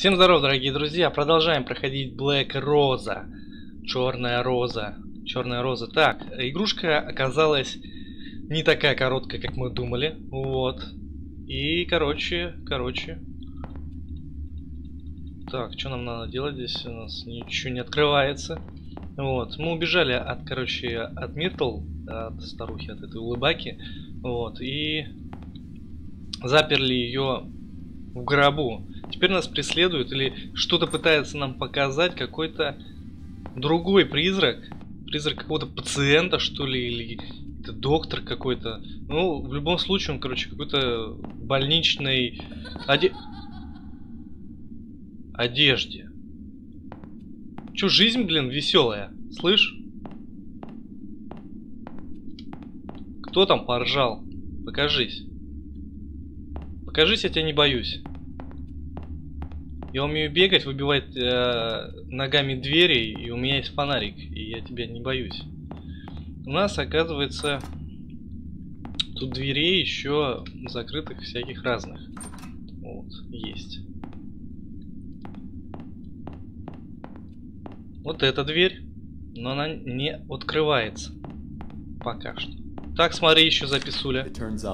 Всем здоров, дорогие друзья! Продолжаем проходить Black Rosa. Черная роза. Черная роза. Так, игрушка оказалась не такая короткая, как мы думали. Вот. И, короче. Так, что нам надо делать? Здесь у нас ничего не открывается. Вот. Мы убежали от Миртл, от старухи, от этой улыбаки. Вот. И заперли ее в гробу. Теперь нас преследует или что-то пытается нам показать какой-то другой призрак. Призрак какого-то пациента, что ли, или это доктор какой-то. Ну, в любом случае, он, короче, какой-то больничной одежде. Че, жизнь, блин, веселая. Слышь? Кто там поржал? Покажись. Покажись, я тебя не боюсь. Я умею бегать, выбивать ногами двери, и у меня есть фонарик, и я тебя не боюсь. У нас, оказывается, тут дверей еще закрытых всяких разных. Вот, есть. Вот эта дверь, но она не открывается. Пока что. Так, смотри, еще записуля.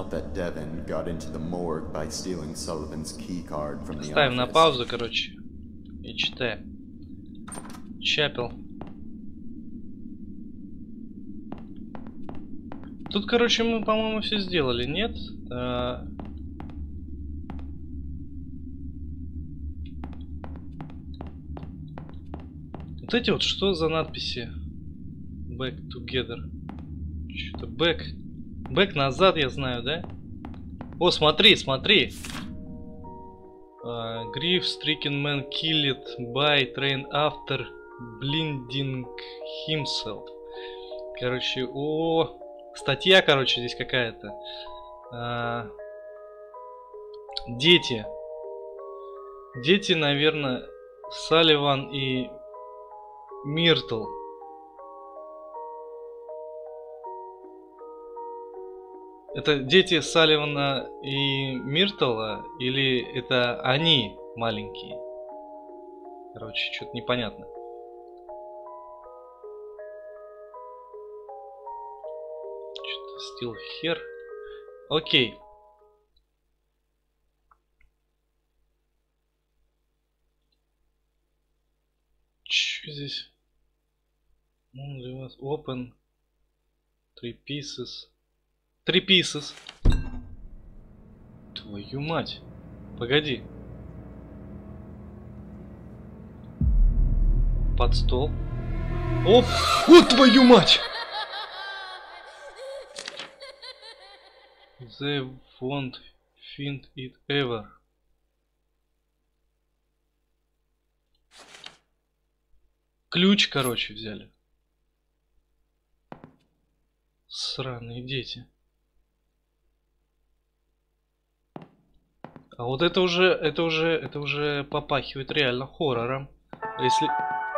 Ставим на паузу, короче, и читаем. Чапел. Тут, короче, мы, по-моему, все сделали, нет? Вот эти вот, что за надписи? Back together. Что-то back назад, я знаю, да? О, смотри. Grief stricken man killed by train after blinding himself. Короче, статья, короче, здесь какая-то. Дети, наверное, Салливан и Миртл. Это дети Салливана и Миртла, или это они маленькие? Короче, что-то непонятно. Что-то стил хер. Окей. Что здесь? Open. 3 pieces. 3 pieces. Твою мать. Погоди. Под стол. Оп! Вот твою мать! They won't find it ever. Ключ, короче, взяли. Сраные дети. А вот это уже попахивает реально хоррором. Если...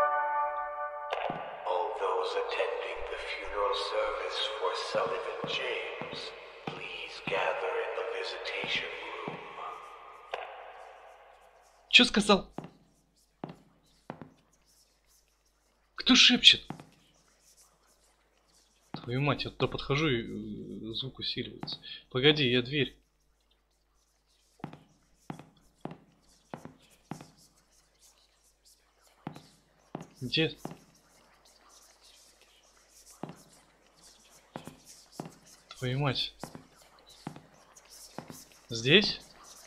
Чё сказал? Кто шепчет? Твою мать, я туда подхожу и звук усиливается. Погоди, я дверь. Где? Твою мать. Здесь?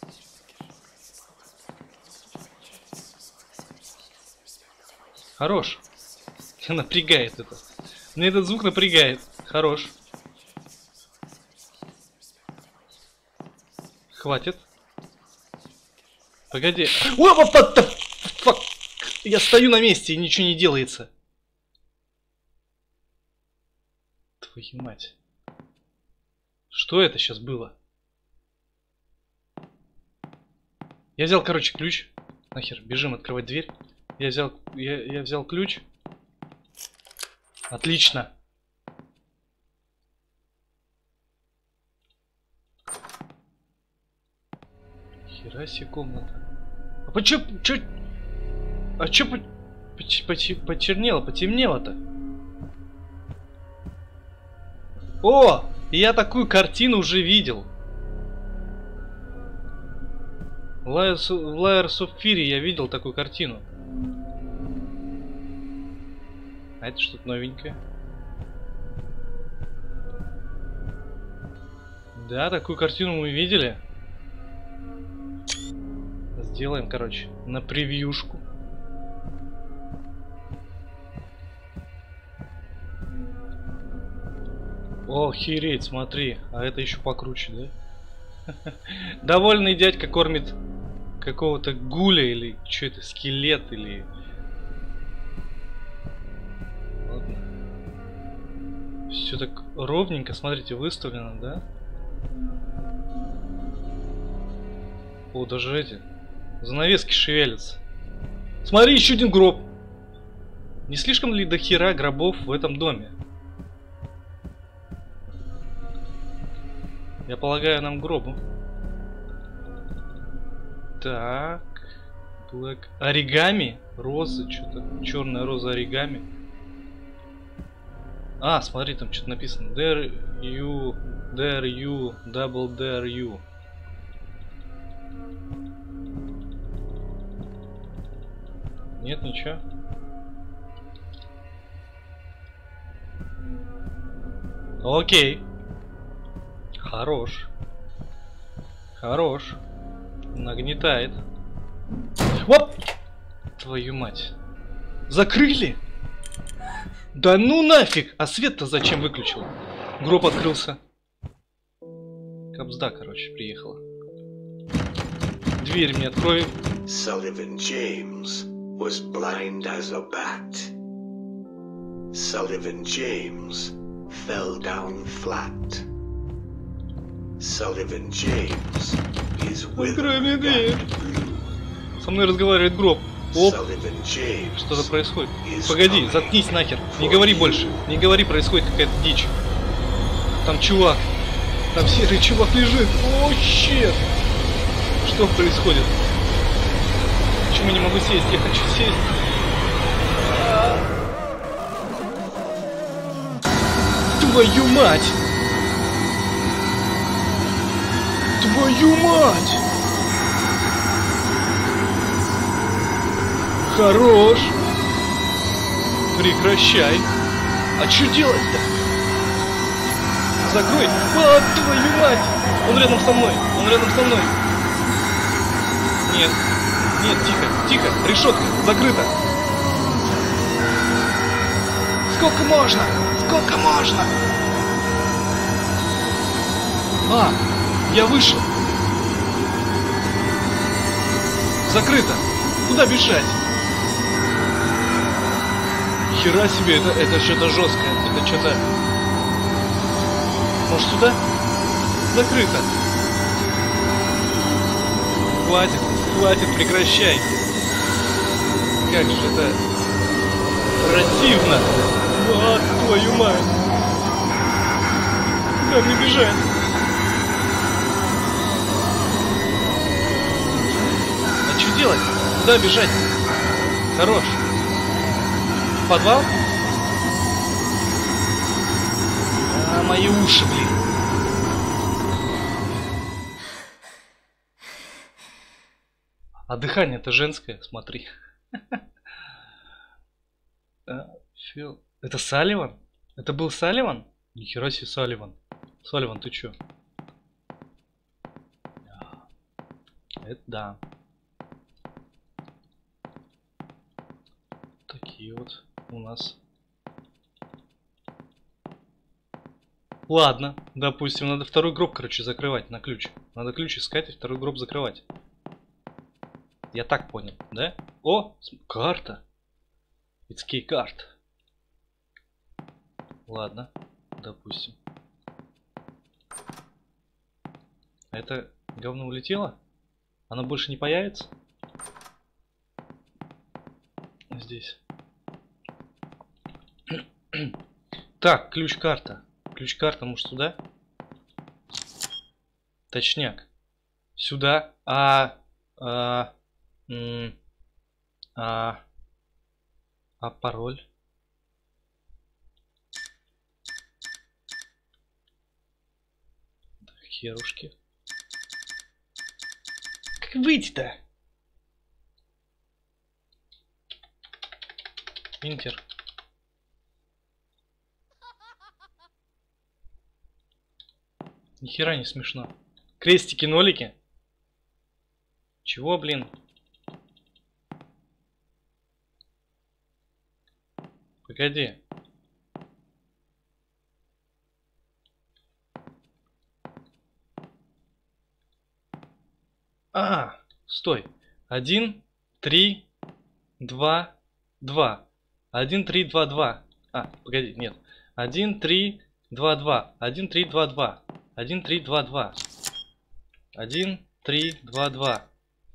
Хорош. Напрягает это. Мне этот звук напрягает. Хорош. Хватит. Погоди. What the fuck? Я стою на месте и ничего не делается. Твою мать. Что это сейчас было? Я взял, короче, ключ. Нахер, бежим открывать дверь. Я взял ключ. Отлично. Хера себе комната. Чё? А чё почернело, потемнело-то? О! Я такую картину уже видел. В Layers of Fear я видел такую картину. А это что-то новенькое. Да, такую картину мы видели. Сделаем, короче, на превьюшку. Охереть, смотри. А это еще покруче, да? Довольный дядька кормит какого-то гуля или что это, скелет или... Ладно. Все так ровненько, смотрите, выставлено, да? О, даже эти занавески шевелятся. Смотри, еще один гроб. Не слишком ли до хера гробов в этом доме? Я полагаю, нам гробу. Так. Black. Оригами? Розы, что-то. Черная роза оригами. А, смотри, там что-то написано. Dare you, double dare you. Нет, ничего. Окей. Хорош. Хорош. Нагнетает. Оп! Твою мать. Закрыли? Да ну нафиг! А свет-то зачем выключил? Гроб открылся. Кобзда, короче, приехала. Дверь мне открой. Sullivan James was blind as a bat. Sullivan James fell down flat. Sullivan James is Открой мне дверь. Со мной разговаривает гроб. Оп. Что-то происходит. Погоди, заткнись нахер. Не говори больше. Не говори, происходит какая-то дичь. Там чувак. Там серый чувак лежит. О, щет. Что происходит? Почему не могу сесть? Я хочу сесть. Твою мать! Твою мать! Хорош! Прекращай! А что делать-то? Закрой! А, твою мать! Он рядом со мной! Он рядом со мной! Нет! Нет, тихо! Тихо! Решетка! Закрыта! Сколько можно? Сколько можно? А! Я вышел! Закрыто! Куда бежать? Хера себе, это что-то жесткое. Это что-то... Может сюда? Закрыто. Хватит, хватит, прекращай. Как же это противно. Вот твою мать. Куда мне бежать? А что делать? Куда бежать? Хорош. В подвал? А, мои уши, блин. А дыхание-то женское, смотри. Это Салливан? Это был Салливан? Нихера себе Салливан. Салливан, ты чё? Это да. Такие вот у нас. Ладно, допустим, надо второй гроб, короче, закрывать на ключ. Надо ключ искать и второй гроб закрывать. Я так понял, да? О, карта. It's key card. Ладно, допустим. А это говно улетело? Оно больше не появится? Здесь. Так, ключ-карта. Ключ-карта, может, сюда? Точняк. Сюда. М, А, а пароль? Да херушки. Как выйти-то? Интер. Нихера не смешно. Крестики, нолики. Чего, блин? Погоди. Стой. 1, 3, 2, 2. 1, 3, 2, 2. Погоди, нет. 1, 3, 2, 2. 1, 3, 2, 2. 1, 3, 2, 2. 1, 3, 2, 2.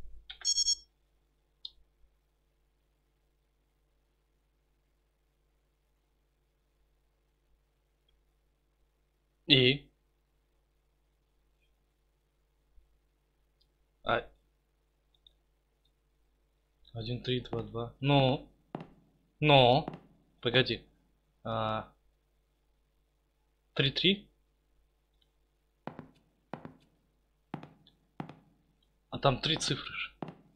И? А, 1, 3, 2, 2. Но. Погоди. 3, 3. А там 3 цифры же.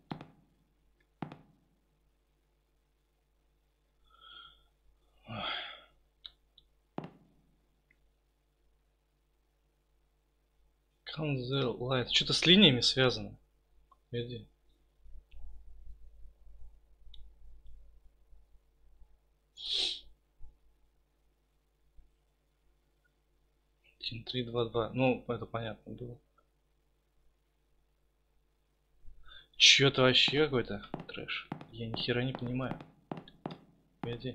Count Light. Что-то с линиями связано. Погоди. 1, 3, 2, 2. Ну, это понятно было. Чё-то вообще какой-то трэш. Я ни хера не понимаю. Погоди.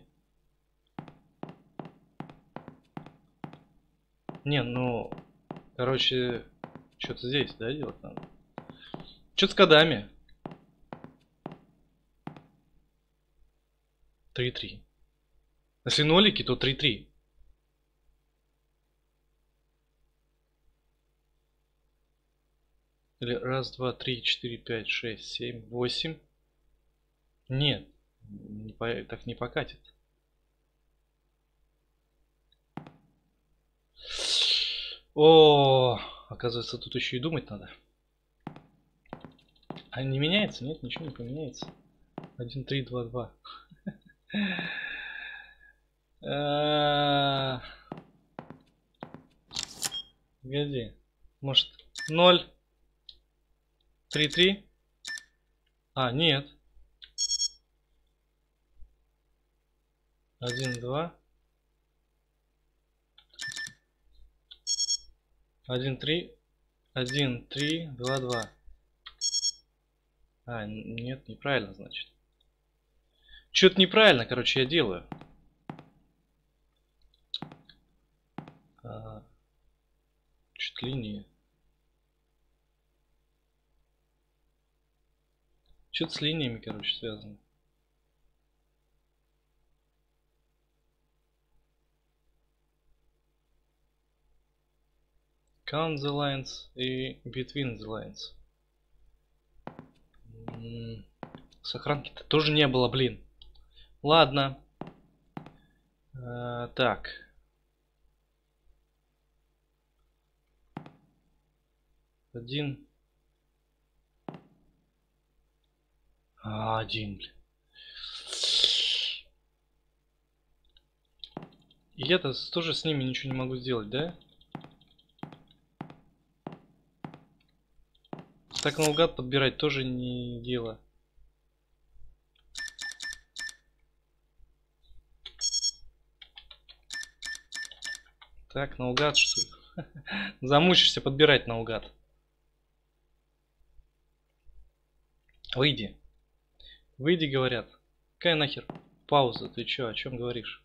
Не, ну, короче, что-то здесь, да, делать надо? Что-то с кодами. 3-3. Если нолики, то 3-3. Или раз, два, три, четыре, пять, шесть, семь, 8. Нет, так не покатит. О, оказывается, тут еще и думать надо. А не меняется? Нет, ничего не поменяется. 1, 3, 2, 2. Погоди. Может 0, 3, 3? Нет. 1, 2. 1, 3. 1, 3, 2, 2. Нет, неправильно, значит. Что-то неправильно, короче, я делаю. Что-то линии. Что-то с линиями, короче, связано. Count the lines и between the lines. Сохранки-то тоже не было, блин. Ладно. Так. Один. Один, блин. И я-то тоже с ними ничего не могу сделать, да? Так наугад подбирать тоже не дело. Так, наугад, что ли? Замучишься подбирать наугад. Выйди. Выйди, говорят. Какая нахер пауза? Ты чё, о чем говоришь?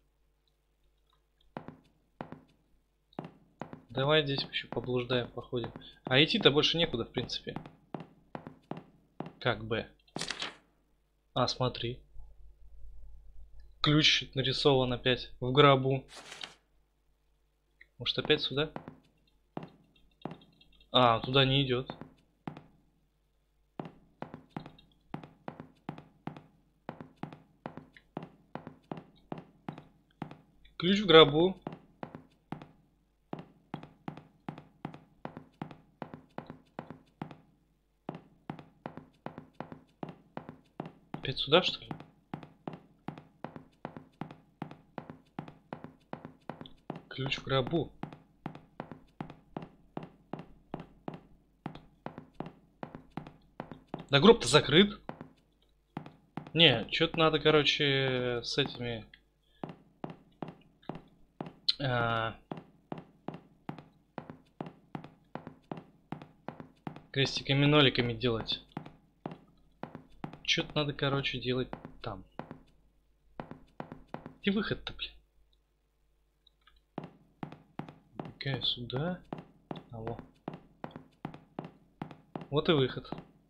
Давай здесь еще поблуждаем, походим. А идти-то больше некуда, в принципе. Как бы. Смотри. Ключ нарисован опять в гробу. Может опять сюда? Туда не идет. Ключ в гробу. Опять сюда, что ли? Ключ в гробу. Да гроб-то закрыт. Не, что-то надо, короче, с этими... крестиками-ноликами делать. Что-то надо, короче, делать там. Где выход-то, блин? Бегаю сюда. А вот. Вот и выход.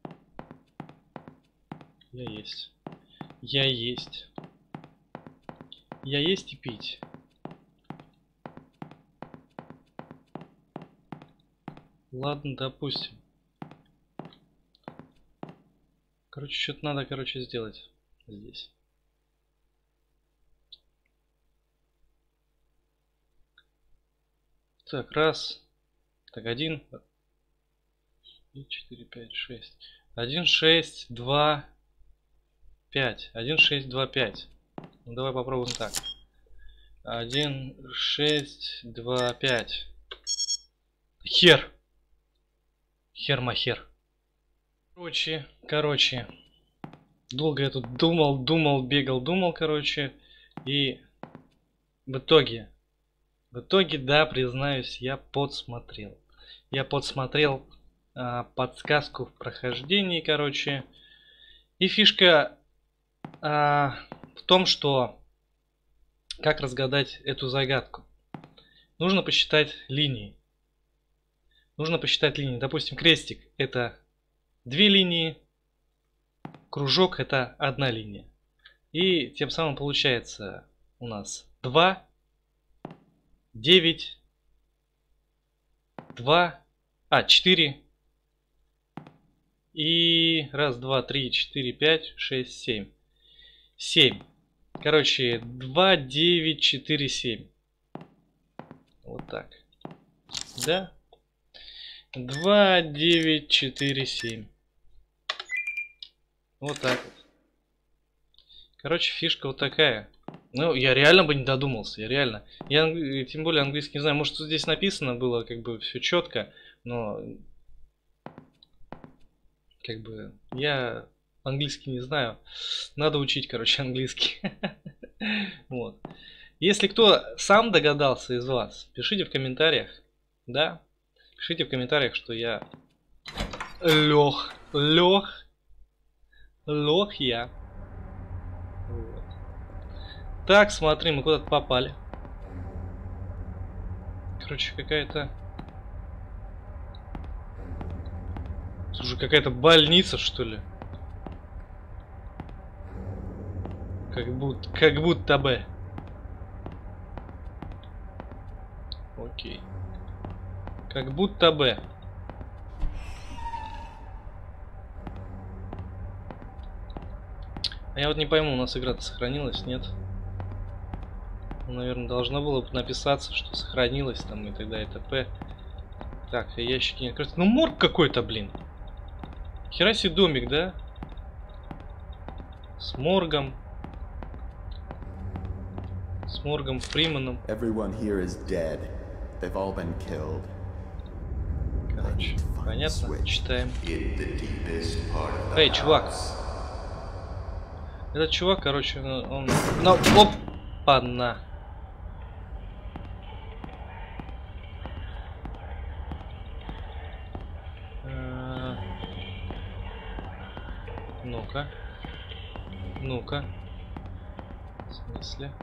Я есть. Я есть. Я есть и пить. Ладно, допустим. Короче, что-то надо, короче, сделать здесь. Так, раз. Так, 1. 4, 5, 6. 1, 6, 2, 5. 1, 6, 2, 5. Ну, давай попробуем так. 1, 6, 2, 5. Хер. Хер-махер. Короче. Долго я тут думал, бегал, короче. И в итоге, да, признаюсь, я подсмотрел. Подсказку в прохождении, короче. И фишка в том, что как разгадать эту загадку. Нужно посчитать линии. Допустим, крестик — это 2 линии, кружок — это 1 линия. И тем самым получается у нас 2, 9, 4 и 1, 2, 3, 4, 5, 6, 7. 7. Короче, 2, 9, 4, 7. Вот так. Да? 2, 9, 4, 7. Вот так вот. Короче, фишка вот такая. Ну, я реально бы не додумался, Я тем более английский не знаю. Может, здесь написано было как бы все четко, но как бы я английский не знаю. Надо учить, короче, английский. Вот. Если кто сам догадался из вас, пишите в комментариях. Да? Пишите в комментариях, что я лох я. Вот. Так, смотри, мы куда-то попали. Короче, какая-то... Слушай, какая-то больница, что ли? Как будто бы. Окей. Как будто бы. А я вот не пойму, у нас игра-то сохранилась, нет? Ну, наверное, должно было бы написаться, что сохранилось там и тогда и т.п. Так, ящики не открыты. Ну, морг какой-то, блин. Хера себе домик, да? С моргом. С моргом Фриманом. Короче, понятно? Читаем. Эй, чувак. Этот чувак, короче, он... Ну, опа-на. Ну-ка. Ну-ка. В смысле?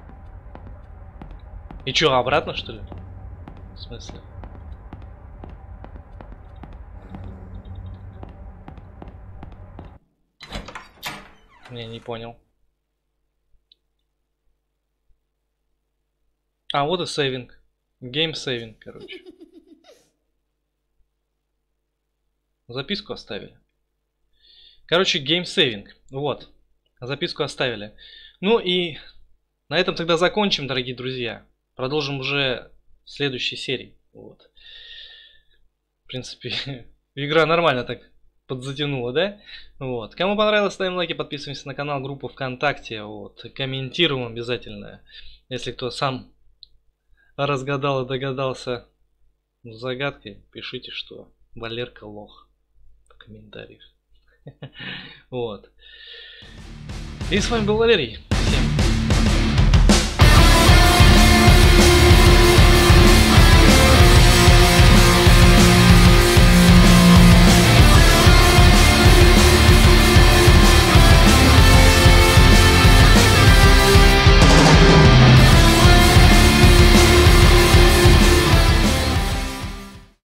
И чё, обратно, что ли? В смысле? Не понял. А, вот и сейвинг. Гейм сейвинг, короче. Записку оставили. Короче, гейм сейвинг. Вот. Записку оставили. Ну и на этом тогда закончим, дорогие друзья. продолжим уже в следующей серии. Вот. В принципе, игра нормально так подзатянула, да? Вот. Кому понравилось, ставим лайки, подписываемся на канал, группу ВКонтакте. Вот. Комментируем обязательно. Если кто сам разгадал и догадался с загадкой, пишите, что Валерка лох в комментариях. Вот. И с вами был Валерий. Всем